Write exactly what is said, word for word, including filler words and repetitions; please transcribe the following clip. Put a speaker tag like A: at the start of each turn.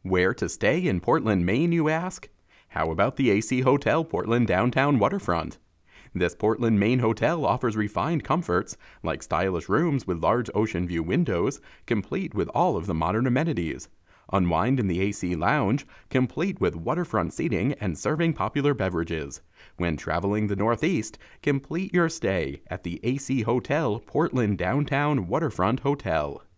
A: Where to stay in Portland, Maine, you ask? How about the A C Hotel Portland Downtown Waterfront? This Portland, Maine hotel offers refined comforts, like stylish rooms with large ocean view windows, complete with all of the modern amenities. Unwind in the A C Lounge, complete with waterfront seating and serving popular beverages. When traveling the Northeast, complete your stay at the A C Hotel Portland Downtown Waterfront Hotel.